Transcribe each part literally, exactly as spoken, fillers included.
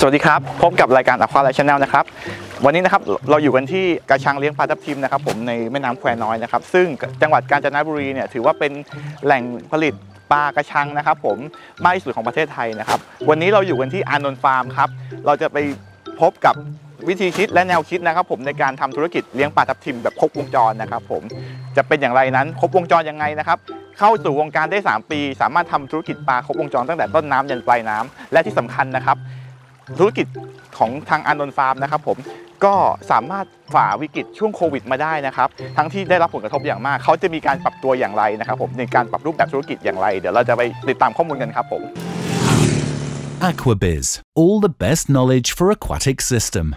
สวัสดีครับพบกับรายการ Aqua Life Channel นะครับวันนี้นะครับเราอยู่กันที่กระชังเลี้ยงปลาทับทิมนะครับผมในแม่น้ำแควน้อยนะครับซึ่งจังหวัดกาญจนบุรีเนี่ยถือว่าเป็นแหล่งผลิตปลากระชังนะครับผมมากที่สุดของประเทศไทยนะครับวันนี้เราอยู่กันที่อานนท์ฟาร์มครับเราจะไปพบกับวิธีคิดและแนวคิดนะครับผมในการทำธุรกิจเลี้ยงปลาทับทิมแบบครบวงจรนะครับผมจะเป็นอย่างไรนั้นครบวงจรยังไงนะครับเข้าสู่วงการได้สามปีสามารถทำธุรกิจปลาครบวงจรตั้งแต่ต้นน้ำยันปลายน้ำและที่สำคัญนะครับธุรกิจของทางอานนท์ฟาร์มนะครับผมก็สามารถฝ่าวิกฤตช่วงโควิดมาได้นะครับทั้งที่ได้รับผลกระทบอย่างมากเขาจะมีการปรับตัวอย่างไรนะครับผมในการปรับรูปแบบธุรกิจอย่างไรเดี๋ยวเราจะไปติดตามข้อมูลกันครับผม Aquabiz, all the best knowledge for aquatic system.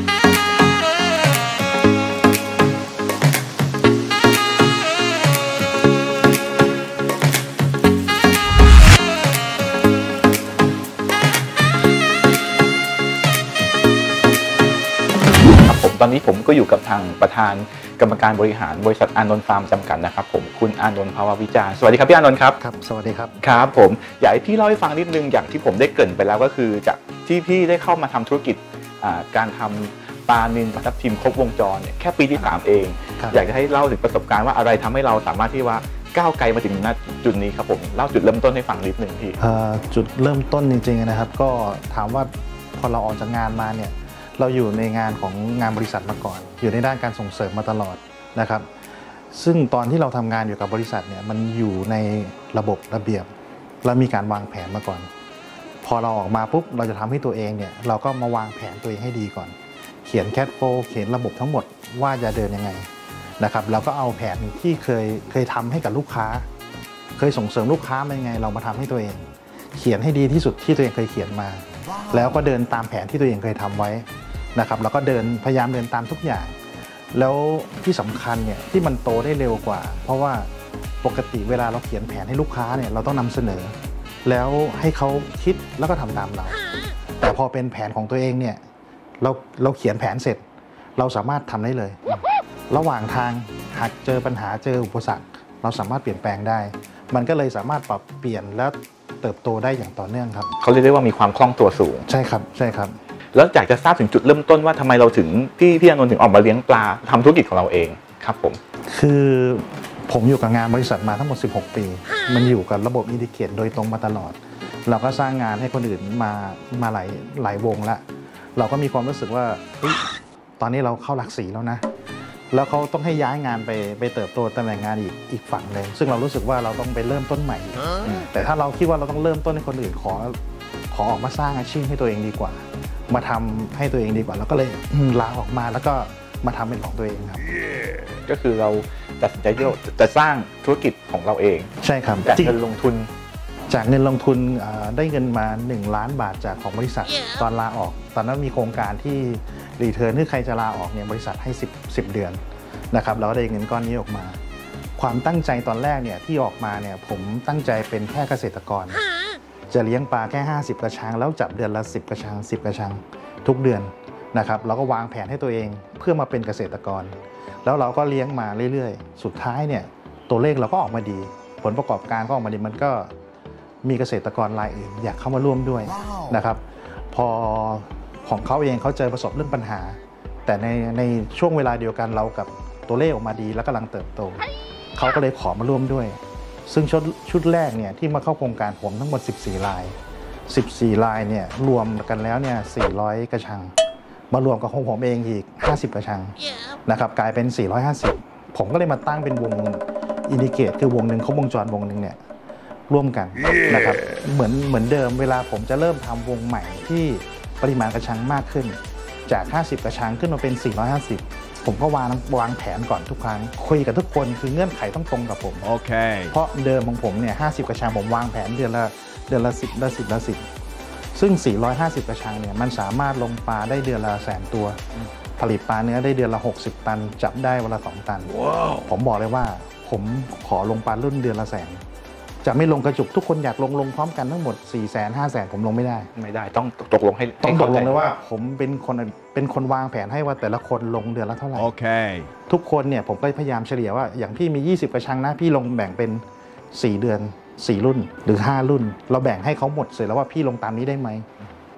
ตอนนี้ผมก็อยู่กับทางประธานกรรมการบริหารบริษัทอานนท์ฟาร์มจำกัดนะครับผมคุณอานนท์ภาววิจารณ์สวัสดีครับพี่อานนท์ครับครับสวัสดีครับครับผมอยากให้พี่เล่าให้ฟังนิดนึงอย่างที่ผมได้เกริ่นไปแล้วก็คือจากที่พี่ได้เข้ามาทำธุรกิจการทำปลานิลปลาทับทิมครบวงจรเนี่ยแค่ปีที่สามเองอยากจะให้เล่าถึงประสบการณ์ว่าอะไรทำให้เราสามารถที่ว่าก้าวไกลมาถึงณจุดนี้ครับผมเล่าจุดเริ่มต้นให้ฟังนิดนึงพี่จุดเริ่มต้นจริงๆนะครับก็ถามว่าพอเราออกจากงานมาเนี่ยเราอยู่ในงานของงานบริษัทมาก่อนอยู่ในด้านการส่งเสริมมาตลอดนะครับซึ่งตอนที่เราทำงานอยู่กับบริษัทเนี่ยมันอยู่ในระบบระเบียบเรามีการวางแผนมาก่อนพอเราออกมาปุ๊บเราจะทำให้ตัวเองเนี่ยเราก็มาวางแผนตัวเองให้ดีก่อนเขียนแคทโฟล์เขียนระบบทั้งหมดว่าจะเดินยังไงนะครับเราก็เอาแผนที่เคยเคยทำให้กับลูกค้าเคยส่งเสริมลูกค้ามายังไงเรามาทำให้ตัวเองเขียนให้ดีที่สุดที่ตัวเองเคยเขียนมาแล้วก็เดินตามแผนที่ตัวเองเคยทำไว้นะครับแล้วก็เดินพยายามเดินตามทุกอย่างแล้วที่สำคัญเนี่ยที่มันโตได้เร็วกว่าเพราะว่าปกติเวลาเราเขียนแผนให้ลูกค้าเนี่ยเราต้องนำเสนอแล้วให้เขาคิดแล้วก็ทำตามเราแต่พอเป็นแผนของตัวเองเนี่ยเราเราเขียนแผนเสร็จเราสามารถทำได้เลยระหว่างทางหากเจอปัญหาเจออุปสรรคเราสามารถเปลี่ยนแปลงได้มันก็เลยสามารถปรับเปลี่ยนและเติบโตได้อย่างต่อเนื่องครับเขาเรียกได้ว่ามีความคล่องตัวสูงใช่ครับใช่ครับแล้วอยากจะทราบถึงจุดเริ่มต้นว่าทำไมเราถึงพี่พี่อานนท์ถึงออกมาเลี้ยงปลาทำธุรกิจของเราเองครับผมคือผมอยู่กับงานบริษัทมาทั้งหมดสิบหกปีมันอยู่กับระบบอินดิเคตโดยตรงมาตลอดเราก็สร้างงานให้คนอื่นมามาหลายหลายวงละเราก็มีความรู้สึกว่าตอนนี้เราเข้าหลักสี่แล้วนะแล้วเขาต้องให้ย้ายงานไปไปเติบโตตำแหน่งงานอีกอีกฝั่งหนึ่งซึ่งเรารู้สึกว่าเราต้องไปเริ่มต้นใหม่แต่ถ้าเราคิดว่าเราต้องเริ่มต้นให้คนอื่นขอขอออกมาสร้างอาชีพให้ตัวเองดีกว่ามาทำให้ตัวเองดีกว่าแล้วก็เลยลาออกมาแล้วก็มาทำเป็นของตัวเองครับ yeah. ก็คือเราตัดสินใจที่จะสร้างธุรกิจของเราเองใช่ครับจากเงินลงทุนจากเงินลงทุนได้เงินมาหนึ่งล้านบาทจากของบริษัท yeah. ตอนลาออกตอนนั้นมีโครงการที่รีเทิร์นที่ใครจะลาออกเนี่ยบริษัทให้สิบ สิบเดือนนะครับแล้วก็ได้เงินก้อนนี้ออกมาความตั้งใจตอนแรกเนี่ยที่ออกมาเนี่ยผมตั้งใจเป็นแค่เกษตรกรจะเลี้ยงปลาแค่ห้าสิบกระชังแล้วจับเดือนละสิบกระชังสิบกระชังทุกเดือนนะครับเราก็วางแผนให้ตัวเองเพื่อมาเป็นเกษตรกรแล้วเราก็เลี้ยงมาเรื่อยๆสุดท้ายเนี่ยตัวเลขเราก็ออกมาดีผลประกอบการก็ออกมาดีมันก็มีเกษตรกรรายอื่นอยากเข้ามาร่วมด้วยนะครับพอของเขาเองเขาเจอประสบเรื่องปัญหาแต่ในในช่วงเวลาเดียวกันเรากับตัวเลขออกมาดีและกำลังเติบโตเขาก็เลยขอมาร่วมด้วยซึ่งชุดชุดแรกเนี่ยที่มาเข้าโครงการผมทั้งหมดสิบสี่รายสิบสี่รายเนี่ยรวมกันแล้วเนี่ยสี่ร้อยกระชังมารวมกับของผมเองอีกห้าสิบกระชัง yeah. นะครับกลายเป็นสี่ร้อยห้าสิบผมก็เลยมาตั้งเป็นวงอินดิเคตคือวงหนึ่งครบวงจรวงหนึ่งเนี่ยร่วมกัน yeah. นะครับเหมือนเหมือนเดิมเวลาผมจะเริ่มทำวงใหม่ที่ปริมาณกระชังมากขึ้นจากห้าสิบกระชังขึ้นมาเป็นสี่ร้อยห้าสิบผมก็วางวางแผนก่อนทุกครั้งคุยกับทุกคนคือเงื่อนไขต้องตรงกับผมโอเคเพราะเดิมของผมเนี่ยห้าสิบกระชังผมวางแผนเดือนละเดือนละสิบละสิบละสิบซึ่งสี่ร้อยห้าสิบกระชังเนี่ยมันสามารถลงปลาได้เดือนละแสนตัวผลิตปลาเนื้อได้เดือนละหกสิบตันจับได้วันละสองตัน wow. ผมบอกเลยว่าผมขอลงปลารุ่นเดือนละแสนจะไม่ลงกระจุกทุกคนอยากลงลงพร้อมกันทั้งหมดสี่แสนห้าแสนผมลงไม่ได้ไม่ได้ต้องตกลงให้ต้องตกลงเลยว่าผมเป็นคนเป็นคนวางแผนให้ว่าแต่ละคนลงเดือนละเท่าไหร่โอเคทุกคนเนี่ยผมก็พยายามเฉลี่ยว่าอย่างพี่มียี่สิบกระชังนะพี่ลงแบ่งเป็นสี่เดือนสี่รุ่นหรือห้ารุ่นเราแบ่งให้เขาหมดเสร็จแล้วว่าพี่ลงตามนี้ได้ไหม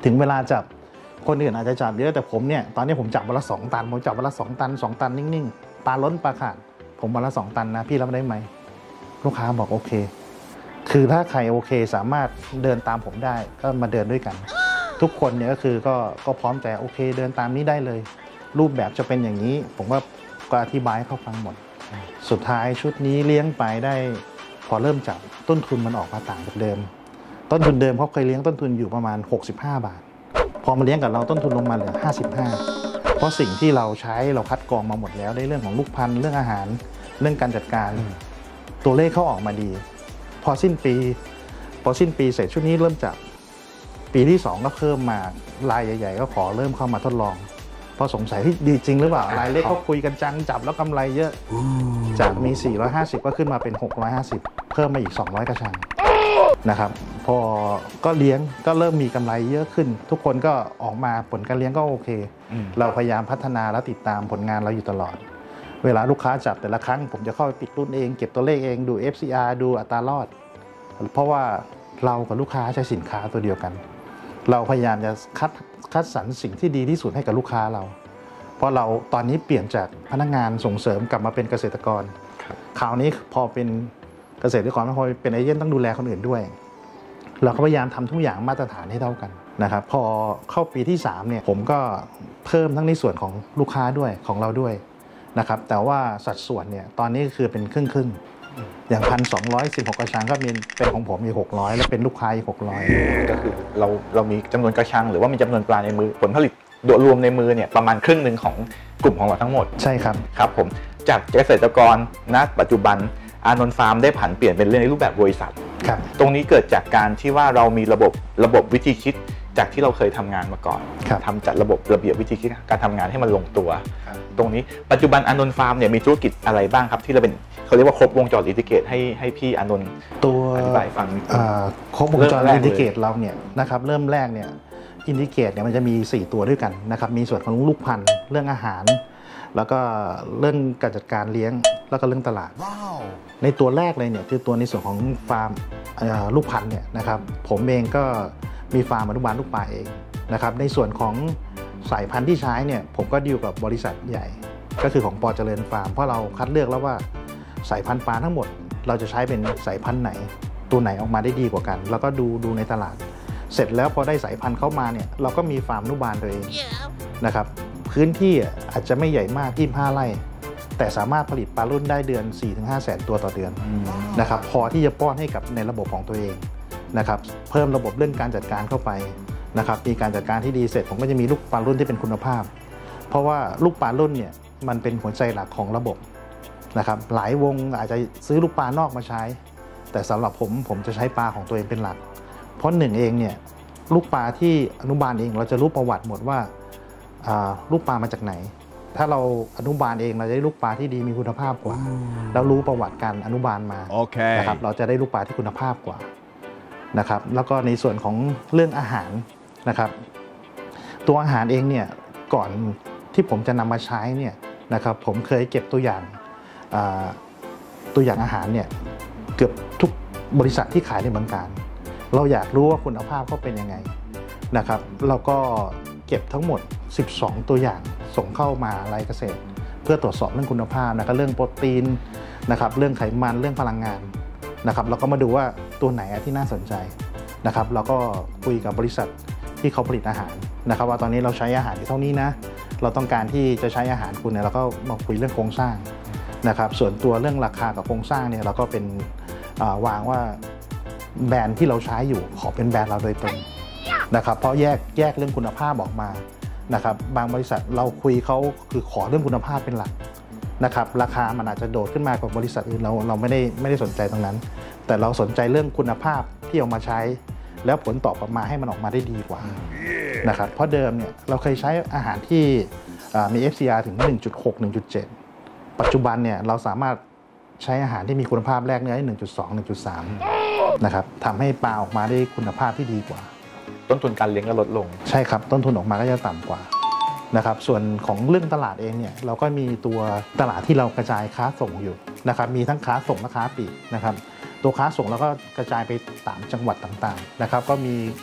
ถึงเวลาจับคนอื่นอาจจะจับเยอะแต่ผมเนี่ยตอนนี้ผมจับวันละสองตันผมจับวันละสองตันสองตันนิ่งๆปลาล้นปลาขาดผมวันละสองตันนะพี่รับได้ไหมลูกค้าบอกโอเคคือถ้าใครโอเคสามารถเดินตามผมได้ก็มาเดินด้วยกันทุกคนเนี่ยก็คือก็ก็พร้อมแต่โอเคเดินตามนี้ได้เลยรูปแบบจะเป็นอย่างนี้ผมก็ก็อธิบายให้เขาฟังหมดสุดท้ายชุดนี้เลี้ยงไปได้พอเริ่มจับต้นทุนมันออกมาต่างจากเดิมต้นทุนเดิมเขาเคยเลี้ยงต้นทุนอยู่ประมาณหกสิบห้าบาทพอมาเลี้ยงกับเราต้นทุนลงมาเหลือห้าสิบห้าเพราะสิ่งที่เราใช้เราคัดกรองมาหมดแล้วในเรื่องของลูกพันธุ์เรื่องอาหารเรื่องการจัดการตัวเลขเขาออกมาดีพอสิ้นปีพอสิ้นปีเสร็จชุดนี้เริ่มจับปีที่สองก็เพิ่มมารายใหญ่ๆก็ขอเริ่มเข้ามาทดลองเพราะสงสัยที่ดีจริงหรือเปล่ารายเล็กเขาคุยกันจังจับแล้วกำไรเยอะจากมีสี่ร้อยห้าสิบก็ขึ้นมาเป็นหกร้อยห้าสิบเพิ่มมาอีกสองร้อยกระชังนะครับพอก็เลี้ยงก็เริ่มมีกำไรเยอะขึ้นทุกคนก็ออกมาผลการเลี้ยงก็โอเคเราพยายามพัฒนาและติดตามผลงานเราอยู่ตลอดเวลาลูกค้าจับแต่ละครั้งผมจะเข้าไปปิดรุ่นเองเก็บตัวเลขเองดู เอฟ ซี อาร์ ดูอัตรารอดเพราะว่าเรากับลูกค้าใช้สินค้าตัวเดียวกันเราพยายามจะคัดคัดสรรสิ่งที่ดีที่สุดให้กับลูกค้าเราเพราะเราตอนนี้เปลี่ยนจากพนักงานส่งเสริมกลับมาเป็นเกษตรกรคราวนี้พอเป็นเกษตรกรพอเป็นเอเจนต์ต้องดูแลคนอื่นด้วยเราก็พยายามทำทุกอย่างมาตรฐานให้เท่ากันนะครับพอเข้าปีที่สามเนี่ยผมก็เพิ่มทั้งในส่วนของลูกค้าด้วยของเราด้วยนะครับแต่ว่าสัดส่วนเนี่ยตอนนี้คือเป็นครึ่งครึ่งอย่างพันสองร้อยสิบหกกระชังก็มีเป็นของผมมีหกร้อยแล้วเป็นลูกค้าอีกหกร้อยก็คือเราเรามีจำนวนกระชังหรือว่ามีจำนวนปลาในมือผลผลิตโดยรวมในมือเนี่ยประมาณครึ่งหนึ่งของกลุ่มของเราทั้งหมดใช่ครับครับผมจากเกษตรกรณปัจจุบันอานนท์ฟาร์มได้ผันเปลี่ยนเป็นเรื่องในรูปแบบบริษัทครับตรงนี้เกิดจากการที่ว่าเรามีระบบระบบวิธีคิดจากที่เราเคยทำงานมาก่อนทำจัดระบบระเบียบวิธีคิดการทำงานให้มันลงตัวตรงนี้ปัจจุบันอานนท์ฟาร์มเนี่ยมีธุรกิจอะไรบ้างครับที่เราเป็นเขาเรียกว่าครบวงจรอินทิเกรตให้ให้พี่อานนท์ตัวอธิบายฟังครบวงจรอินทิเกรตเราเนี่ยนะครับเริ่มแรกเนี่ยอินทิเกรตเนี่ยมันจะมีสี่ตัวด้วยกันนะครับมีส่วนของลูกพันธุ์เรื่องอาหารแล้วก็เรื่องการจัดการเลี้ยงแล้วก็เรื่องตลาด wow. ในตัวแรกเลยเนี่ยคือตัวในส่วนของฟาร์มลูกพันธุ์เนี่ยนะครับผมเองก็มีฟาร์มอนุบาลลูกปลาเองนะครับในส่วนของสายพันธุ์ที่ใช้เนี่ยผมก็ดีลกับบริษัทใหญ่ก็คือของปอเจริญฟาร์มเพราะเราคัดเลือกแล้วว่าสายพันธุ์ปลาทั้งหมดเราจะใช้เป็นสายพันธุ์ไหนตัวไหนออกมาได้ดีกว่ากันแล้วก็ดูดูในตลาดเสร็จแล้วพอได้สายพันธุ์เข้ามาเนี่ยเราก็มีฟาร์มอนุบาลตัวเองนะครับพื้นที่อาจจะไม่ใหญ่มากยี่สิบห้าไร่แต่สามารถผลิตปลารุ่นได้เดือน สี่ถึงห้า แสนตัวต่อเดือนนะครับพอที่จะป้อนให้กับในระบบของตัวเองนะครับเพิ่มระบบเรื่องการจัดการเข้าไปนะครับมีการจัดการที่ดีเสร็จผมก็จะมีลูกปลารุ่นที่เป็นคุณภาพเพราะว่าลูกปลารุ่นเนี่ยมันเป็นหัวใจหลักของระบบนะครับหลายวงอาจจะซื้อลูกปลานอกมาใช้แต่สำหรับผมผมจะใช้ปลาของตัวเองเป็นหลักเพราะหนึ่งเองเนี่ยลูกปลาที่อนุบาลเองเราจะรู้ประวัติหมดว่าลูกปลามาจากไหนถ้าเราอนุบาลเองเราจะได้ลูกปลาที่ดีมีคุณภาพกว่าแล้วรู้ประวัติการอนุบาลมา okay. นะครับเราจะได้ลูกปลาที่คุณภาพกว่านะครับแล้วก็ในส่วนของเรื่องอาหารนะครับตัวอาหารเองเนี่ยก่อนที่ผมจะนำมาใช้เนี่ยนะครับผมเคยเก็บตัวอย่างตัวอย่างอาหารเนี่ยเกือบทุกบริษัทที่ขายในเมืองการเราอยากรู้ว่าคุณภาพเขาเป็นยังไงนะครับเราก็เก็บทั้งหมดสิบสองตัวอย่างส่งเข้ามารายเกษตรเพื่อตรวจสอบเรื่องคุณภาพนะครับเรื่องโปรตีนนะครับเรื่องไขมันเรื่องพลังงานนะครับเราก็มาดูว่าตัวไหนที่น่าสนใจนะครับเราก็คุยกับบริษัทที่เขาผลิตอาหารนะครับว่าตอนนี้เราใช้อาหารที่เท่านี้นะเราต้องการที่จะใช้อาหารคุณเนี่ยเราก็มาคุยเรื่องโครงสร้างนะครับส่วนตัวเรื่องราคากับโครงสร้างเนี่ยเราก็เป็นวางว่าแบรนด์ที่เราใช้อยู่ขอเป็นแบรนด์เราโดยตรงนะครับเพราะแยกแยกเรื่องคุณภาพออกมานะครับบางบริษัทเราคุยเขาคือขอเรื่องคุณภาพเป็นหลักนะครับราคามันอาจจะโดดขึ้นมากว่าบริษัทอื่นเราเราไม่ได้ไม่ได้สนใจตรงนั้นแต่เราสนใจเรื่องคุณภาพที่เอามาใช้แล้วผลตอบออกมาให้มันออกมาได้ดีกว่านะครับเพราะเดิมเนี่ยเราเคยใช้อาหารที่มี เอฟ ซี อาร์ ถึง หนึ่งจุดหก หนึ่งจุดเจ็ด ปัจจุบันเนี่ยเราสามารถใช้อาหารที่มีคุณภาพแรกเนื้อได้ หนึ่งจุดสอง หนึ่งจุดสาม นะครับทำให้ปลาออกมาได้คุณภาพที่ดีกว่าต้นทุนการเลี้ยงก็ลดลงใช่ครับต้นทุนออกมาก็จะต่ำกว่านะครับส่วนของเรื่องตลาดเองเนี่ยเราก็มีตัวตลาดที่เรากระจายค้าส่งอยู่นะครับมีทั้งค้าส่งและค้าปลีกนะครับตัวค้าส่งแล้วก็กระจายไปตามจังหวัดต่างๆนะครับก็มี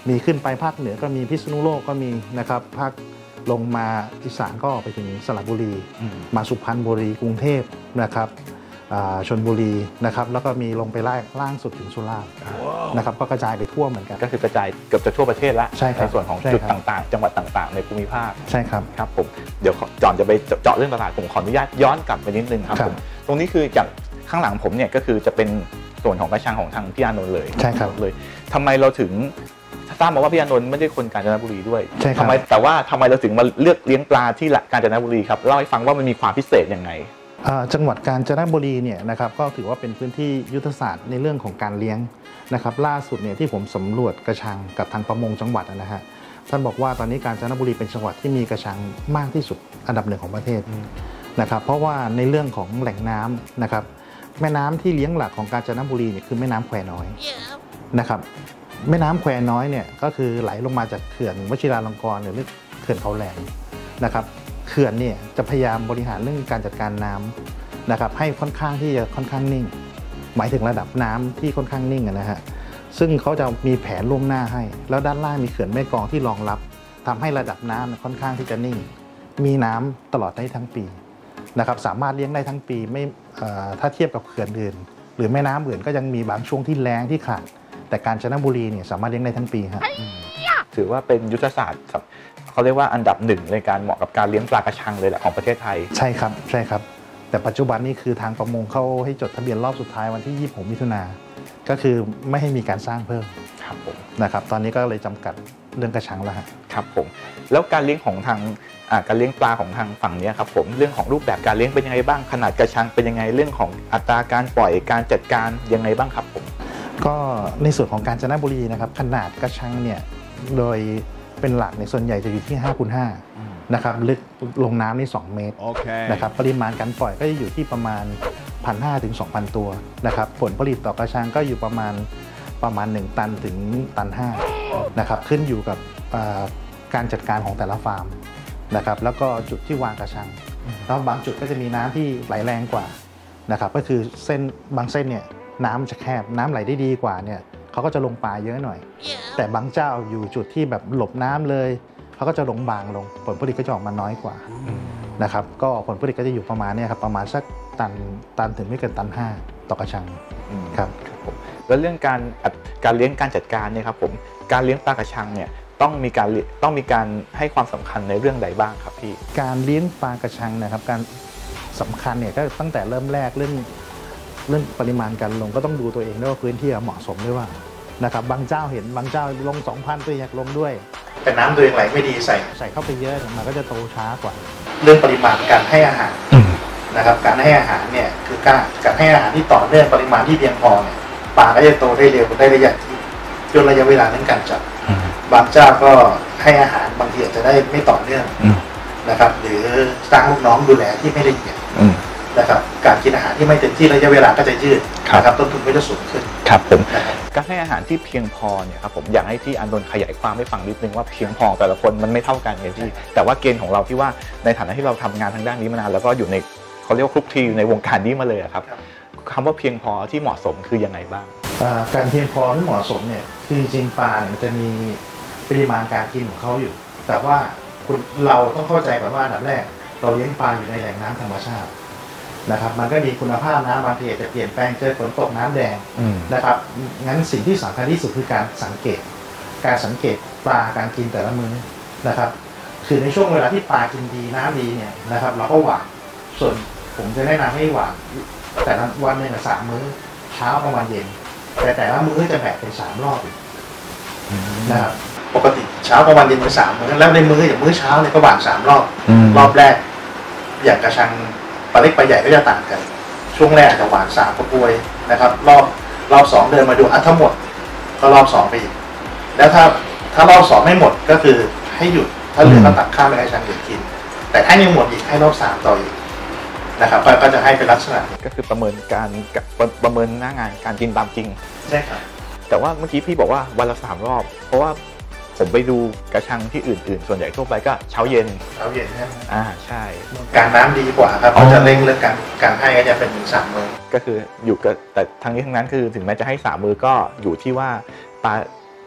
มีขึ้นไปภาคเหนือก็มีพิษณุโลกก็มีนะครับภาคลงมาอีสานก็ไปถึงสระบุรีมาสุพรรณบุรีกรุงเทพนะครับชลบุรีนะครับแล้วก็มีลงไปล่างล่างสุดถึงสุราษฎร์นะครับก็กระจายไปทั่วเหมือนกันก็คือกระจายเกือบจะทั่วประเทศแล้วใช่ครับในส่วนของจุดต่างๆ จังหวัดต่างๆในภูมิภาคใช่ครับครับผมเดี๋ยวจอนจะไปเจาะเรื่องตลาดผมขออนุญาตย้อนกลับไปนิดนึงครับผมตรงนี้คืออย่างข้างหลังผมเนี่ยก็คือจะเป็นส่วนของกระชังของทางพี่อานนท์เลยใช่ครับเลยทำไมเราถึงทราบมาว่าพี่อานนท์ไม่ได้คนกาญจนบุรีด้วยใช่ครับทำไมแต่ว่าทำไมเราถึงมาเลือกเลี้ยงปลาที่กาญจนบุรีครับเล่าให้ฟังว่ามันมีความพิเศษยังไงจังหวัดกาญจนบุรีเนี่ยนะครับก็ถือว่าเป็นพื้นที่ยุทธศาสตร์ในเรื่องของการเลี้ยงนะครับล่าสุดเนี่ยที่ผมสำรวจกระชังกับทางประมงจังหวัดนะฮะท่านบอกว่าตอนนี้กาญจนบุรีเป็นจังหวัดที่มีกระชังมากที่สุดอันดับหนึ่งของประเทศนะครับเพราะว่าในเรื่องของแหล่งน้ำนะครับแม่น้ำที่เลี้ยงหลักของกาญจนบุรีเนี่ยคือแม่น้ำแควน้อยนะครับแม่น้ำแควน้อยเนี่ยก็คือไหลลงมาจากเขื่อนวชิราลงกรณ์หรือเขื่อนเขาแหลมนะครับเขื่อนเนี่ยจะพยายามบริหารเรื่องการจัดการน้ำนะครับให้ค่อนข้างที่จะค่อนข้างนิ่งหมายถึงระดับน้ำที่ค่อนข้างนิ่งนะฮะซึ่งเขาจะมีแผนล่วงหน้าให้แล้วด้านล่างมีเขื่อนแม่กลองที่รองรับทำให้ระดับน้ำค่อนข้างที่จะนิ่งมีน้ำตลอดได้ทั้งปีนะครับสามารถเลี้ยงได้ทั้งปีไม่ถ้าเทียบกับเขื่อนอื่นหรือแม่น้ำอื่นก็ยังมีบางช่วงที่แล้งที่ขาดแต่กาญจนบุรีเนี่ยสามารถเลี้ยงได้ทั้งปีครับถือว่าเป็นยุทธศาสตร์เขาเรียกว่าอันดับหนึ่งในการเหมาะกับการเลี้ยงปลากระชังเลยแหละของประเทศไทยใช่ครับใช่ครับแต่ปัจจุบันนี้คือทางประมงเขาให้จดทะเบียนรอบสุดท้ายวันที่ยี่สิบหกมิถุนายนก็คือไม่ให้มีการสร้างเพิ่มครับผมนะครับตอนนี้ก็เลยจำกัดเรื่องกระชังแล้วครับผมแล้วการเลี้ยงของทางการเลี้ยงปลาของทางฝั่งนี้ครับผมเรื่องของรูปแบบการเลี้ยงเป็นยังไงบ้างขนาดกระชังเป็นยังไงเรื่องของอัตราการปล่อยการจัดการยังไงบ้างครับผมก็ในส่วนของกาญจนบุรีนะครับขนาดกระชังเนี่ยโดยเป็นหลักในส่วนใหญ่จะอยู่ที่ห้าคูณห้านะครับลึกลงน้ำนี่สองเมตร okay. นะครับปริมาณการปล่อยก็จะอยู่ที่ประมาณ หนึ่งพันห้าร้อย ถึง สองพัน ตัวนะครับผลผลิตต่อกระชังก็อยู่ประมาณประมาณหนึ่งตันถึงตันห้านะครับขึ้นอยู่กับการจัดการของแต่ละฟาร์มนะครับแล้วก็จุดที่วางกระชังแล้วบางจุดก็จะมีน้ำที่ไหลแรงกว่านะครับก็คือเส้นบางเส้นเนี่ยน้ำจะแคบน้ำไหลได้ดีกว่าเนี่ยเขาก็จะลงปลาเยอะหน่อย yeah. แต่บางเจ้าอยู่จุดที่แบบหลบน้ำเลยเขาก็จะลงบางลงผลผลิตก็จะออกมาน้อยกว่า mm. นะครับก็ผลผลิตก็จะอยู่ประมาณนี้ครับประมาณสักตันตันถึงไม่เกินตันห้าต่อกระชัง mm. ครับผมแล้วเรื่องการการเลี้ยงการจัดการเนี่ยครับผมการเลี้ยงปลากระชังเนี่ยต้องมีการต้องมีการให้ความสำคัญในเรื่องใดบ้างครับพี่การเลี้ยงปลากระชังนะครับการสำคัญเนี่ยก็ตั้งแต่เริ่มแรกเรื่องเรื่องปริมาณการลงก็ต้องดูตัวเองด้วยว่าพื้นที่เหมาะสมด้วยว่านะครับบางเจ้าเห็นบางเจ้าลง สองพัน ตัวอยากลงด้วยแต่น้ำตัวเองไหลไม่ดีใส่ใส่เข้าไปเยอะมันก็จะโตช้ากว่าเรื่องปริมาณการให้อาหารนะครับการให้อาหารเนี่ยคือการการให้อาหารที่ต่อเนื่องปริมาณที่เพียงพอเนี่ยปลาก็จะโตได้เร็วได้ระยะที่ย่นระยะเวลาในการจับบางเจ้าก็ให้อาหารบางทีอาจจะได้ไม่ต่อเนื่องนะครับหรือสร้างลูกน้องดูแลที่ไม่ละเอียดนะครับการกินอาหารที่ไม่เต็มที่ระยะเวลาก็จะยืดนะครับต้นทุนก็จะสูงขึ้นครับผมการให้อาหารที่เพียงพอเนี่ยครับผมอยากให้พี่อานนท์ขยายความให้ฟังนิดนึงว่าเพียงพอแต่ละคนมันไม่เท่ากันไงพี่แต่ว่าเกณฑ์ของเราที่ว่าในฐานะที่เราทำงานทางด้านนี้มานานแล้วก็อยู่ในเขาเรียกว่าคลุกคลีอยู่ในวงการนี้มาเลยครับคำว่าเพียงพอที่เหมาะสมคือยังไงบ้างการเพียงพอที่เหมาะสมเนี่ยคือจริงปลาเนี่ยจะมีปริมาณการกินของเขาอยู่แต่ว่าคุณเราต้องเข้าใจก่อนว่าอันดับแรกเราเลี้ยงปลาอยู่ในแหล่งน้ำธรรมชาตินะครับมันก็มีคุณภาพน้ำบางทีจะเปลี่ยนแปลงเจอฝนตกน้ำแดงนะครับงั้นสิ่งที่สำคัญที่สุดคือการสังเกตการสังเกตปลาการกินแต่ละมื้อนะครับคือในช่วงเวลาที่ปลากินดีน้ำดีเนี่ยนะครับเราก็หวานส่วนผมจะแนะนำให้หวานแต่ละวันหนึ่งสามมื้อเช้ากลางวันเย็นแต่แต่ละมื้อจะแบ่งเป็นสามรอบนะครับปกติเช้ากลางวันเย็นเป็นสามมื้อแล้วในมื้ออย่างมื้อเช้าเนี่ยก็หวานสามรอบรอบแรกอย่างกระชังปลาเล็กปลาใหญ่ก็จะต่างกันช่วงแรกจะหวานสามกระปวยนะครับรอบรอบสองเดินมาดูอ่ะทั้งหมดก็รอบสองไปอีกแล้วถ้าถ้ารอบสองไม่หมดก็คือให้หยุดถ้าเหลือก็ตักข้ามไปให้ชังหยุดกินแต่ถ้ายังหมดอีกให้รอบสามต่ออีกนะครับก็จะให้เป็นลักษณะก็คือประเมินการประเมินหน้างานการกินตามจริงใช่ครับแต่ว่าเมื่อกี้พี่บอกว่าวันละสามรอบเพราะว่าผมไปดูกระชังที่อื่นๆส่วนใหญ่ทั่วไปก็เช้าเย็นเช้าเย็นใช่ไหมอ่าใช่การน้ำดีกว่าครับเขาจะเร่งเรื่องการการให้ก็จะเป็นสามมื้อก็คืออยู่กับแต่ทั้งนี้ทั้งนั้นคือถึงแม้จะให้สามมื้อก็อยู่ที่ว่าปลา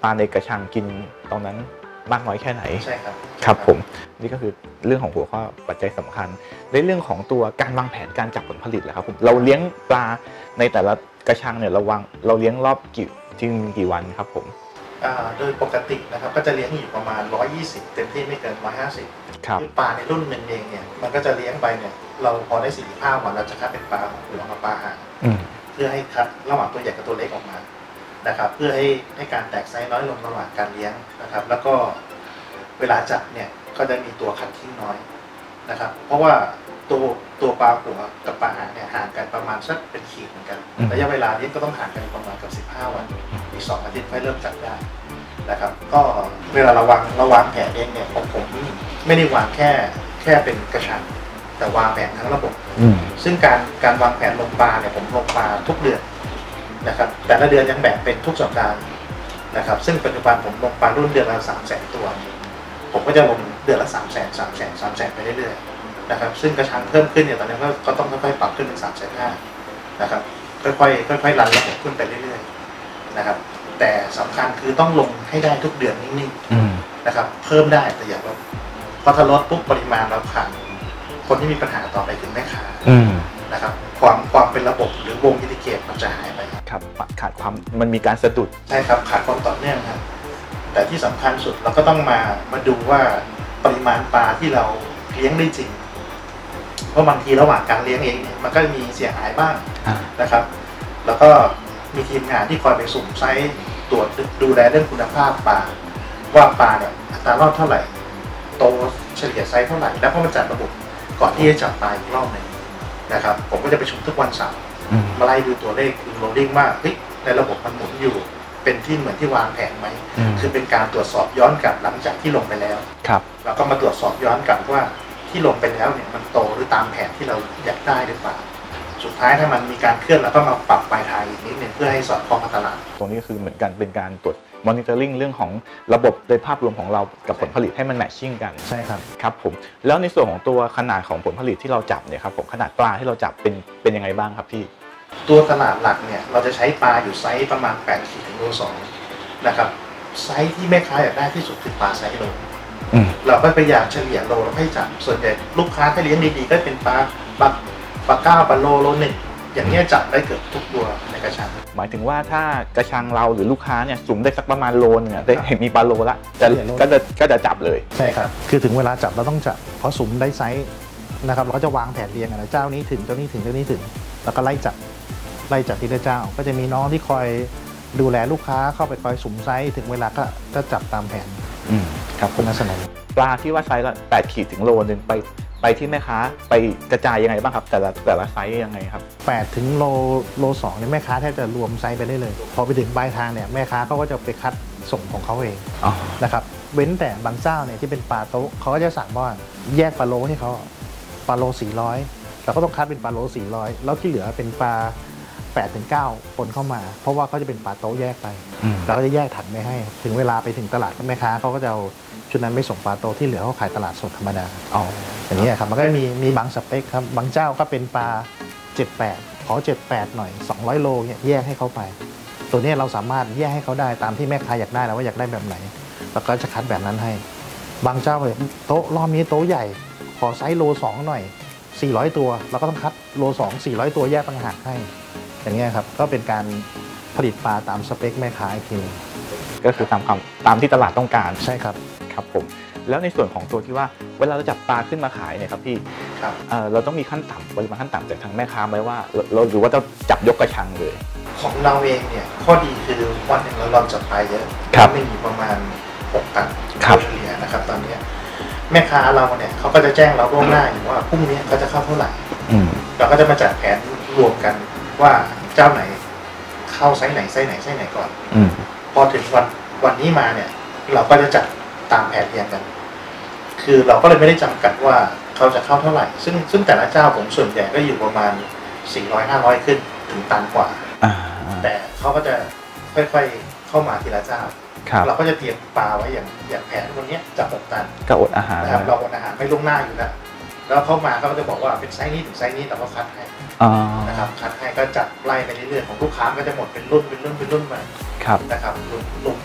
ลาในกระชังกินตรงนั้นมากน้อยแค่ไหนใช่ครับครับผมนี่ก็คือเรื่องของหัวข้อปัจจัยสำคัญในเรื่องของตัวการวางแผนการจับผลผลิตแหละครับผมเราเลี้ยงปลาในแต่ละกระชังเนี่ยเราวางเราเลี้ยงรอบกี่ทิ้งกี่วันครับผมโดยปกตินะครับก็จะเลี้ยงอยู่ประมาณหนึ่งร้อยยี่สิบเต็มที่ไม่เกินหนึ่งร้อยห้าสิบครับปลาในรุ่นหนึ่งเองเนี่ยมันก็จะเลี้ยงไปเนี่ยเราพอได้สี่สิบห้าวันเราจะคัดเป็นปลาหัวกับปลาหางเพื่อให้คัดระหว่างตัวใหญ่กับตัวเล็กออกมานะครับเพื่อให้ให้การแตกไซส์น้อยลงระหว่างการเลี้ยงนะครับแล้วก็เวลาจับเนี่ยก็จะมีตัวคัดทิ้งน้อยนะครับเพราะว่าตัวตัวปลาหัวกับปลาหางเนี่ยห่างกันประมาณสักเป็นขีดเหมือนกันระยะเวลาเลี้ยงก็ต้องห่างกันประมาณกับสิบห้าวันอีกสองอาทิตย์ค่อยเริ่มจับได้นะครับก็เวลาระวังระวางแผนเองเนี่ยผมผมไม่ได้วางแค่แค่เป็นกระชังแต่วางแผนทั้งระบบซึ่งการการวางแผนลงปลาเนี่ยผมลงปลาทุกเดือนนะครับแต่ละเดือนยังแบ่งเป็นทุกสัปดาห์นะครับซึ่งปัจจุบันผมลงปลารุ่นเดือนละสามแสนตัวผมก็จะลงเดือนละสามแสนสามแสนสามแสนไปเรื่อยๆนะครับซึ่งกระชังเพิ่มขึ้นเนี่ยตอนนี้ก็ก็ต้องค่อยๆปรับขึ้นเป็นสามแสนห้านะครับค่อยๆค่อยๆรันระบบขึ้นไปเรื่อยๆนะครับแต่สำคัญคือต้องลงให้ได้ทุกเดือนนิ่งๆนะครับเพิ่มได้แต่อย่าลดเพราะถ้าลดปุ๊บปริมาณเราขาดคนที่มีปัญหาต่อไปคือแม่ค้านะครับความความเป็นระบบหรือวงอินดิเกตมันจะหายไปครับขาดความมันมีการสะดุดใช่ครับขาดความต่อเนื่องครับแต่ที่สำคัญสุดเราก็ต้องมามาดูว่าปริมาณปลาที่เราเลี้ยงได้จริงเพราะบางทีระหว่างการเลี้ยงเองเนี่ยมันก็มีเสียหายบ้างนะครับแล้วก็มีทีมงานที่คอยไปสุ่มไซส์ตรวจดูแลเรื่องคุณภาพปลาว่าปลาเนี่ยอัตรารอดเท่าไหร่โตเฉลี่ยไซส์เท่าไหร่แล้วก็มาจัดระบบก่อนที่จะจับปลาอีกรอบหนึ่งนะครับผมก็จะไปชุมทุกวันเสาร์มาไล่ดูตัวเลขดูโหลดดิ้งว่าเฮ้ยในระบบมันหมุนอยู่เป็นที่เหมือนที่วางแผนไหมคือเป็นการตรวจสอบย้อนกลับหลังจากที่ลงไปแล้วครับแล้วก็มาตรวจสอบย้อนกลับว่าที่ลงไปแล้วเนี่ยมันโตหรือตามแผนที่เราอยากได้หรือเปล่าสุดท้ายถ้ามันมีการเคลื่อนเราก็มาปรับปลายทางอีกนิดนึงเพื่อให้สอดคล้องกับตลาดตรงนี้คือเหมือนกันเป็นการตรวจมอนิเตอร์ลิงเรื่องของระบบโดยภาพรวมของเรากับผลผลิตให้มันแมทชิ่งกันใช่ครับครับผมแล้วในส่วนของตัวขนาดของผลผลิตที่เราจับเนี่ยครับผมขนาดปลาที่เราจับเป็นเป็นยังไงบ้างครับพี่ตัวตลาดหลักเนี่ยเราจะใช้ปลาอยู่ไซส์ประมาณแปดขีดถึงโลสองนะครับไซส์ที่แม่ค้าอยากได้ที่สุดคือปลาไซส์โลเราก็พยายามเฉลี่ยโลแล้วให้จับส่วนใหญ่ลูกค้าถ้าเลี้ยงดีๆก็เป็นปลาปลาปลาเก้าปลาโลโลหนึ่งอย่างนี้จับได้เกือบทุกตัวในกระชังหมายถึงว่าถ้ากระชังเราหรือลูกค้าเนี่ยสุ่มได้สักประมาณโลนึงได้เห็นมีปลาโลละจะก็จะก็จะจับเลยใช่ครับคือถึงเวลาจับเราต้องจับเพราะสุ่มได้ไซส์นะครับเราก็จะวางแผนเรียงอะไรเจ้านี้ถึงเจ้านี้ถึงเจ้านี้ถึงแล้วก็ไล่จับไล่จับทีละเจ้าก็จะมีน้องที่คอยดูแลลูกค้าเข้าไปคอยสุ่มไซส์ถึงเวลาก็จะจับตามแผนครับคุณนัสนันปลาที่ว่าไซส์ละแปดขีดถึงโลนึงไปไปที่แม่ค้าไปกระจายยังไงบ้างครับแต่ละแต่ละไซส์ยังไงครับแปดถึงโลโลสองเนี่ยแม่ค้าแทบจะรวมไซส์ไปได้เลยพอไปถึงปลายทางเนี่ยแม่ค้าเขาก็จะไปคัดส่งของเขาเองนะครับเว้นแต่บางเจ้าเนี่ยที่เป็นปลาโต๊ะเขาก็จะสั่งว่าแยกปลาโลให้เขาปลาโลสี่ร้อยเราก็ต้องคัดเป็นปลาโลสี่ร้อยแล้วที่เหลือเป็นปลาแปดถึงเก้าคนเข้ามาเพราะว่าเขาจะเป็นปลาโต๊ะแยกไปเราก็จะแยกถังไม่ให้ถึงเวลาไปถึงตลาดแม่ค้าเขาก็จะเอาชุดนั้นไม่ส่งปลาโตที่เหลือเขาขายตลาดสดธรรมดาอ๋ออย่างนี้ครับมันก็มีมีบางสเปคครับบางเจ้าก็เป็นปลาเจ็ดแปดขอเจ็ดแปดหน่อยสองร้อยโลเนี่ยแยกให้เขาไปตัวนี้เราสามารถแยกให้เขาได้ตามที่แม่ค้าอยากได้แล้วว่าอยากได้แบบไหนแล้วก็จะคัดแบบนั้นให้บางเจ้าเลยโต๊ะรอบนี้โต๊ะใหญ่ขอไซส์โลสองหน่อยสี่ร้อยตัวเราก็ต้องคัดโลสอง สี่ร้อยตัวแยกต่างหากให้อย่างเงี้ยครับก็เป็นการผลิตปลาตามสเปคแม่ค้าอีกทีก็คือตามคำตามที่ตลาดต้องการใช่ครับครับผมแล้วในส่วนของตัวที่ว่าเวลาเราจับปลาขึ้นมาขายเนี่ยครับพี่ครับเอ่อเราต้องมีขั้นต่ำปริมาณขั้นต่ำจากทางแม่ค้าไหมว่าเราหรือว่าจะจับยกกระชังเลยของเราเองเนี่ยข้อดีคือวันหนึ่งเราลองจับปลาเยอะไม่มีประมาณหกตันเฉลี่ยนะครับตอนนี้แม่ค้าเราเนี่ยเขาก็จะแจ้งเราล่วงหน้าอยู่ว่าพรุ่งนี้เขาจะเข้าเท่าไหร่เราก็จะมาจัดแผนรวมกันว่าเจ้าไหนเข้าไซส์ไหนไซส์ไหนไซส์ไหนก่อนพอถึงวันวันนี้มาเนี่ยเราก็จะจัดตามแผนเรียงกันคือเราก็เลยไม่ได้จำกัดว่าเขาจะเข้าเท่าไหร่ซึ่งซึ่งแต่ละเจ้าผมส่วนใหญ่ก็อยู่ประมาณสี่ร้อย ห้าร้อยขึ้นถึงตันกว่าแต่เขาก็จะค่อยๆเข้ามาทีละเจ้าเราก็จะเตรียมปลาไว้อย่างอย่างแผนวันนี้จะหกตันก็อดอาหารนะครับเราอดอาหารไม่ล่วงหน้าอยู่แล้วแล้วเข้ามาเขาก็จะบอกว่าเป็นไซส์นี้ถึงไซส์นี้แต่ก็คัดให้นะครับคัดให้ก็จัดไล่ไปเรื่อยๆของลูกค้าก็จะหมดเป็นรุ่นเป็นรุ่นเป็นรุ่นไปนะครับรุ่นจับเป็น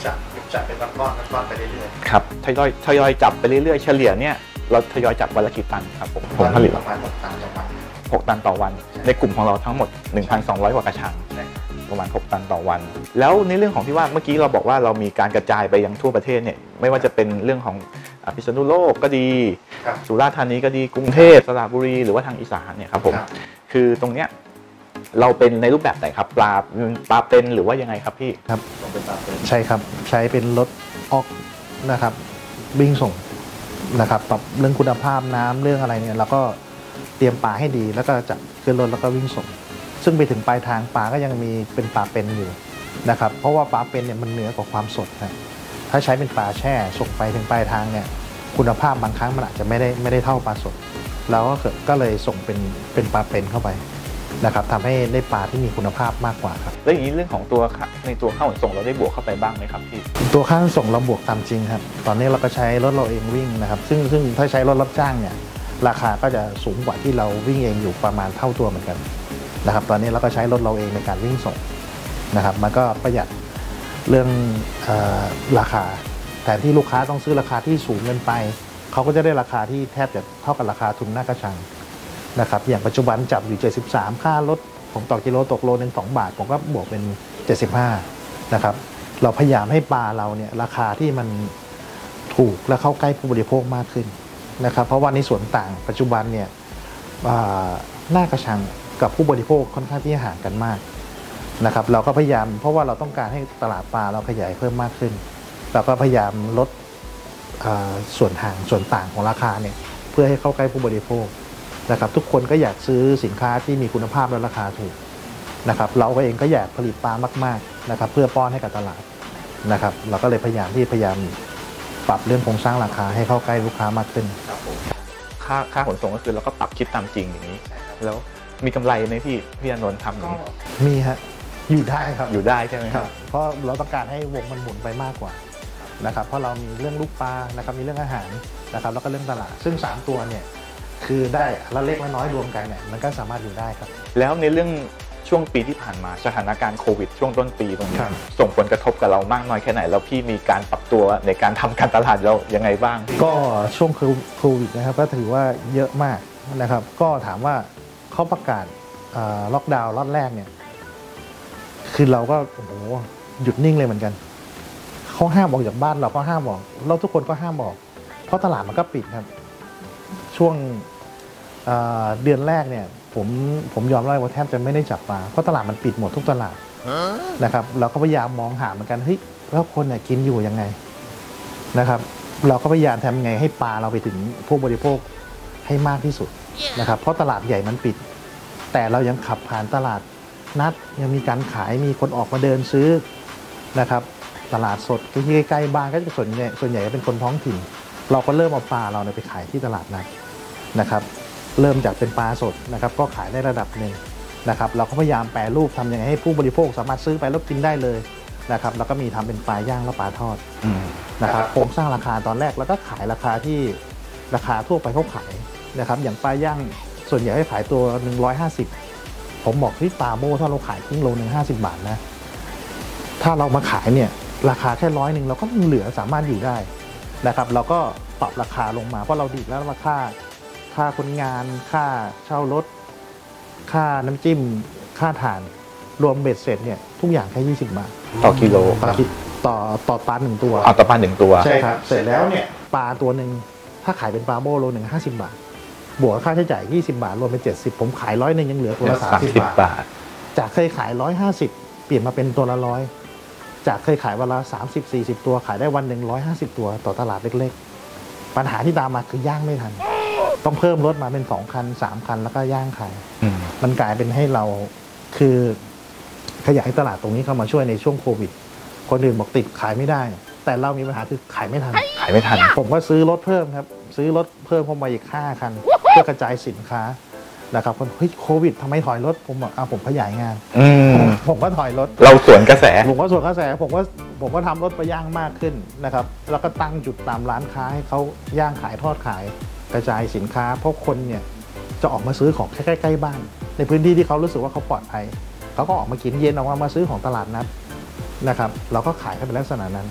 จับเป็นก้อนๆก้อนๆไปเรื่อยครับทยอยทยอยจับไปเรื่อยๆเฉลี่ยเนี่ยเราทยอยจับวันละกี่ตันครับผมๆผลผลิตประมาณหกตันต่อวันหกตันต่อวันในกลุ่มของเราทั้งหมด หนึ่งพันสองร้อย กว่ากระชังประมาณหกตันต่อวัน แล้วในเรื่องของที่ว่าเมื่อกี้เราบอกว่าเรามีการกระจายไปยังทั่วประเทศเนี่ยไม่ว่าจะเป็นเรื่องของอ่าพิษณุโลกก็ดีครับสุราษฎร์ธานีก็ดีกรุงเทพสระบุรีหรือว่าทางอีสานเนี่ยครับผมครับคือตรงเนี้ยเราเป็นในรูปแบบไหนครับปลาปลาเป็นหรือว่ายังไงครับพี่ครับต้องเป็นปลาเป็นใช่ครับใช้เป็นรถออกนะครับวิ่งส่งนะครับปรับเรื่องคุณภาพน้ำเรื่องอะไรเนี่ยเราก็เตรียมปลาให้ดีแล้วก็จับขึ้นรถแล้วก็วิ่งส่ง ซึ่งไปถึงปลายทางปลาก็ยังมีเป็นปลาเป็นอยู่นะครับเพราะว่าปลาเป็นเนี่ยมันเหนือกว่าความสดนะถ้าใช้เป็นปลาแช่ส่งไปถึงปลายทางเนี่ยคุณภาพบางครั้งมันอาจจะไม่ได้ไม่ได้เท่าปลาสดเราก็เกิดก็เลยส่งเป็นเป็นปลาเป็นเข้าไปนะครับทำให้ได้ปลาที่มีคุณภาพมากกว่าครับแล้วอย่างนี้เรื่องของตัวค่าในตัวค่าขนส่งเราได้บวกเข้าไปบ้างไหมครับพี่ตัวค่าขนส่งเราบวกตามจริงครับ ตอนนี้เราก็ใช้รถเราเองวิ่งนะครับ ซึ่งซึ่งถ้าใช้รถรับจ้างเนี่ยราคาก็จะสูงกว่าที่เราวิ่งเองอยู่ประมาณเท่าตัวเหมือนกันนะครับ ตอนนี้เราก็ใช้รถเราเองในการวิ่งส่งนะครับ มันก็ประหยัดเรื่องเออราคาแทนที่ลูกค้าต้องซื้อราคาที่สูงเกินไปเขาก็จะได้ราคาที่แทบจะเท่ากับราคาทุนหน้ากระชังนะครับอย่างปัจจุบันจับอยู่เจ็ดสิบสามค่ารถผมต่อกิโลตกโลนึงสองบาทผมก็บวกเป็นเจ็ดสิบห้านะครับเราพยายามให้ปลาเราเนี่ยราคาที่มันถูกและเข้าใกล้ผู้บริโภคมากขึ้นนะครับเพราะว่าในส่วนต่างปัจจุบันเนี่ยหน้ากระชังกับผู้บริโภคค่อนข้างที่ห่างกันมากนะครับเราก็พยายามเพราะว่าเราต้องการให้ตลาดปลาเราขยายเพิ่มมากขึ้นเราก็พยายามลดส่วนห่างส่วนต่างของราคาเนี่ยเพื่อให้เข้าใกล้ผู้บริโภคนะครับทุกคนก็อยากซื้อสินค้าที่มีคุณภาพและราคาถูกนะครับเราเองก็อยากผลิตปลามากๆนะครับเพื่อป้อนให้กับตลาดนะครับเราก็เลยพยายามที่พยายามปรับเรื่องโครงสร้างราคาให้เข้าใกล้ลูกค้ามากขึ้นค่าค่าขนส่งก็คือเราก็ปรับคิดตามจริงอย่างนี้แล้วมีกำไรไหมพี่พี่อานนท์ทำอย่างนี้มีฮะอยู่ได้ครับอยู่ได้ใช่ไหมครับเพราะเราต้องการให้วงมันหมุนไปมากกว่านะครับเพราะเรามีเรื่องลูกปลานะครับมีเรื่องอาหารนะครับแล้วก็เรื่องตลาดซึ่งสามตัวเนี่ยคือได้ละเล็กละน้อยรวมกันเนี่ยมันก็สามารถอยู่ได้ครับแล้วในเรื่องช่วงปีที่ผ่านมาสถานการณ์โควิดช่วงต้นปีตรงนี้ครับส่งผลกระทบกับเรามากน้อยแค่ไหนแล้วพี่มีการปรับตัวในการทำการตลาดเรายังไงบ้างก็ช่วงโควิดนะครับก็ถือว่าเยอะมากนะครับก็ถามว่าเขาประกาศล็อกดาวน์ล็อตแรกเนี่ยคือเราก็โอ้โหหยุดนิ่งเลยเหมือนกันเขาห้ามออกจากบ้านเราก็ห้ามออกเราทุกคนก็ห้ามออกเพราะตลาดมันก็ปิดครับช่วงเเดือนแรกเนี่ยผมผมยอมรับว่าแทบจะไม่ได้จับปลาเพราะตลาดมันปิดหมดทุกตลาดนะครับเราก็พยายามมองหาเหมือนกันเฮ้ยแล้วคนเนี่ยกินอยู่ยังไงนะครับเราก็พยายามทำยังไงให้ปลาเราไปถึงผู้บริโภคให้มากที่สุดนะครับเพราะตลาดใหญ่มันปิดแต่เรายังขับผ่านตลาดนัดยังมีการขายมีคนออกมาเดินซื้อนะครับตลาดสดที่ใกล้ๆบ้านก็จะส่วนใหญ่ส่วนใหญ่ก็เป็นคนท้องถิ่นเราก็เริ่มเอาปลาเราไปขายที่ตลาดนัดนะครับเริ่มจากเป็นปลาสดนะครับก็ขายได้ระดับหนึ่งนะครับเราก็พยายามแปรรูปทำยังไงให้ผู้บริโภคสามารถซื้อไปแล้วกินได้เลยนะครับแล้วก็มีทำเป็นปลาย่างและปลาทอดนะครับโครงสร้างราคาตอนแรกแล้วก็ขายราคาที่ราคาทั่วไปเขาขายนะครับอย่างปลาย่างส่วนใหญ่ให้ขายตัวหนึ่งร้อยห้าสิบผมบอกที่ปลาโม่ถ้าเราขายครึ่งโลหนึ่งห้าสิบบาทนะถ้าเรามาขายเนี่ยราคาแค่ร้อยหนึ่งเราก็เหลือสามารถอยู่ได้นะครับเราก็ปรับราคาลงมาเพราะเราดีแล้วราคาค่าคนงานค่าเช่ารถค่าน้ำจิ้มค่าถ่านรวมเบ็ดเสร็จเนี่ยทุกอย่างแค่ยี่สิบบาทต่อกิโลต่อต่อปลาหนึ่งตัวเอาต่อปลาหนึ่งตัวใช่ครับเสร็จแล้วเนี่ยปลาตัวหนึ่งถ้าขายเป็นปลาโม่โลหนึ่งห้าสิบบาทบวกค่าใช้จ่ายยี่สิบบาทรวมเป็นเจ็ดสิบผมขายร้อยหนึ่งยังเหลือตัวละสามสิบบาทจากเคยขายร้อยห้าสิบเปลี่ยนมาเป็นตัวละร้อยจากเคยขายวันละสามสิบสี่สิบตัวขายได้วันหนึ่งร้อยห้าสิบตัวต่อตลาดเล็กๆปัญหาที่ตามมาคือย่างไม่ทันต้องเพิ่มรถมาเป็นสองคันสามคันแล้วก็ย่างขายมันกลายเป็นให้เราคือขยายตลาดตรงนี้เข้ามาช่วยในช่วงโควิดคนอื่นบอกติดขายไม่ได้แต่เรามีปัญหาคือขายไม่ทันขายไม่ทันผมก็ซื้อรถเพิ่มครับซื้อรถเพิ่มเข้ามาอีกห้าคันเพื่อกระจายสินค้านะครับคนเฮ้ยโควิดทำไมถอยรถผมบอกอ่ะผมขยายงานผมก็ถอยรถเราสวนกระแสผมก็สวนกระแสผมก็ผมก็ทำรถไปย่างมากขึ้นนะครับแล้วก็ตั้งจุดตามร้านค้าให้เขาย่างขายทอดขายกระจายสินค้าเพราะคนเนี่ยจะออกมาซื้อของใกล้ๆบ้านในพื้นที่ที่เขารู้สึกว่าเขาปลอดภัยเขาก็ออกมากินเย็นออกมามาซื้อของตลาดนัดนะครับเราก็ขายให้เป็นลักษณะนั้น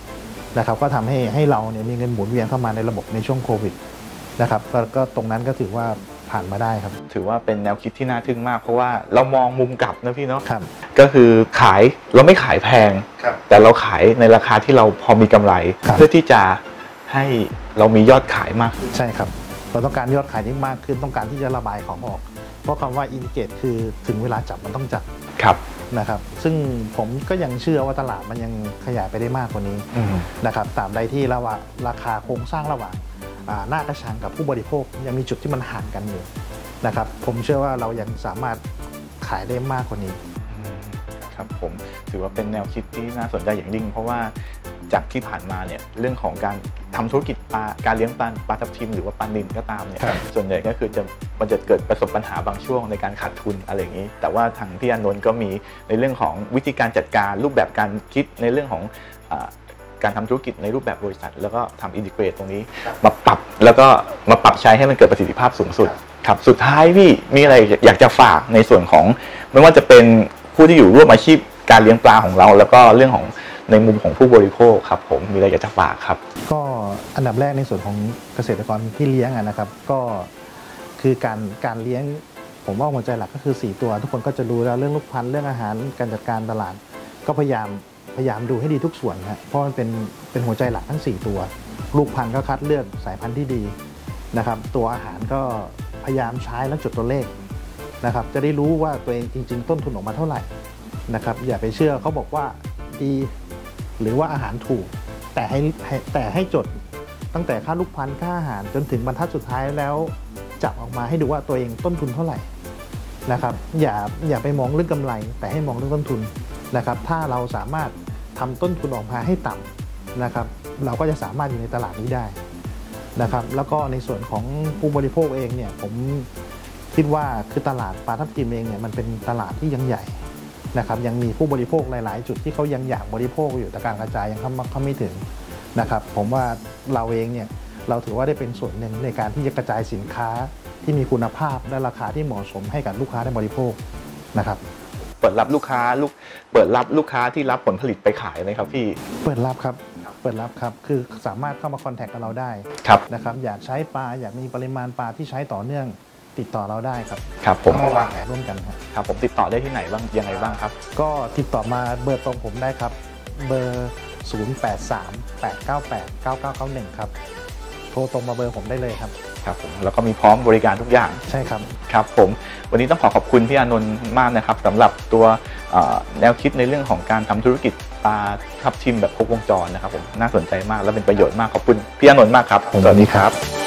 นะครับก็ทำให้ให้เราเนี่ยมีเงินหมุนเวียนเข้ามาในระบบในช่วงโควิดนะครับกก็ตรงนั้นก็ถือว่าผ่านมาได้ครับถือว่าเป็นแนวคิดที่น่าทึ่งมากเพราะว่าเรามองมุมกลับนะพี่เนาะครับก็คือขายเราไม่ขายแพงแต่เราขายในราคาที่เราพอมีกำไรเพื่อที่จะให้เรามียอดขายมากใช่ครับเราต้องการยอดขายที่มากขึ้นต้องการที่จะระบายของออกเพราะคำว่าอินดิเกตคือถึงเวลาจับมันต้องจับครับนะครับซึ่งผมก็ยังเชื่อว่าตลาดมันยังขยายไปได้มากกว่านี้นะครับตราบใดที่ระหว่างราคาโครงสร้างระหว่างหน้ากระชังกับผู้บริโภคยังมีจุดที่มันห่างกันอยู่นะครับผมเชื่อว่าเรายังสามารถขายได้มากกว่านี้ครับผมถือว่าเป็นแนวคิดที่น่าสนใจอย่างยิ่งเพราะว่าจากที่ผ่านมาเนี่ยเรื่องของการทำธุรกิจปลาการเลี้ยงปลาปลาทับทิมหรือว่าปลานิลก็ตามเนี่ยส่วนใหญ่ก็คือจะมันจะเกิดประสบปัญหาบางช่วงในการขาดทุนอะไรอย่างนี้แต่ว่าทางพี่อานนท์ก็มีในเรื่องของวิธีการจัดการรูปแบบการคิดในเรื่องของการทำธุรกิจในรูปแบบบริษัทแล้วก็ทำอินทิเกรตตรงนี้มาปรับแล้วก็มาปรับใช้ให้มันเกิดประสิทธิภาพสูงสุดครับสุดท้ายพี่มีอะไรอยากจะฝากในส่วนของไม่ว่าจะเป็นผู้ที่อยู่ร่วมอาชีพการเลี้ยงปลาของเราแล้วก็เรื่องของในมุมของผู้บริโภคครับผมมีอะไรอยากจะฝากครับก็อันดับแรกในส่วนของเกษตรกรที่เลี้ยงนะครับก็คือการการเลี้ยงผมว่าหัวใจหลักก็คือสี่ตัวทุกคนก็จะรู้แล้วเรื่องลูกพันธุ์เรื่องอาหารการจัดการตลาดก็พยายามพยายามดูให้ดีทุกส่วนนะเพราะมันเป็นเป็นหัวใจหลักทั้งสี่ตัวลูกพันธุ์ก็คัดเลือกสายพันธุ์ที่ดีนะครับตัวอาหารก็พยายามใช้แล้วจดตัวเลขนะครับจะได้รู้ว่าตัวเองจริงๆต้นทุนออกมาเท่าไหร่นะครับอย่าไปเชื่อเขาบอกว่าดีหรือว่าอาหารถูกแต่ให้แต่ให้จดตั้งแต่ค่าลูกพันธุ์ค่าอาหารจนถึงบรรทัดสุดท้ายแล้วจับออกมาให้ดูว่าตัวเองต้นทุนเท่าไหร่นะครับอย่าอย่าไปมองเรื่องกำไรแต่ให้มองเรื่องต้นทุนนะครับถ้าเราสามารถทำต้นทุนออกมาให้ต่ำนะครับเราก็จะสามารถอยู่ในตลาดนี้ได้นะครับแล้วก็ในส่วนของผู้บริโภคเองเนี่ยผมคิดว่าคือตลาดปลาทับทิมเองเนี่ยมันเป็นตลาดที่ยังใหญ่นะครับยังมีผู้บริโภคหลายๆจุดที่เขายังอยากบริโภคอยู่แต่การกระจายยังเข้าไม่ถึงนะครับผมว่าเราเองเนี่ยเราถือว่าได้เป็นส่วนหนึ่งในการที่จะกระจายสินค้าที่มีคุณภาพและราคาที่เหมาะสมให้กับลูกค้าได้บริโภคนะครับเปิดรับลูกค้าลูกเปิดรับลูกค้าที่รับผลผลิตไปขายไหมครับพี่เปิดรับครับเปิดรับครับคือสามารถเข้ามาคอนแทคกับเราได้นะครับอยากใช้ปลาอยากมีปริมาณปลาที่ใช้ต่อเนื่องติดต่อเราได้ครับครับผมมาวางแผนร่วมกันครับครับผมติดต่อได้ที่ไหนบ้างยังไงบ้างครับก็ติดต่อมาเบอร์ตรงผมได้ครับเบอร์ศูนย์ แปด สาม แปด เก้า แปด เก้า เก้า เก้า หนึ่งครับโทรตรงมาเบอร์ผมได้เลยครับครับผมแล้วก็มีพร้อมบริการทุกอย่างใช่ครับครับผมวันนี้ต้องขอขอบคุณพี่อานนท์มากนะครับสำหรับตัวแนวคิดในเรื่องของการทำธุรกิจปลาทับทิมแบบครบวงจรนะครับผมน่าสนใจมากและเป็นประโยชน์มากขอบคุณพี่อานนท์มากครับสวัสดีครับ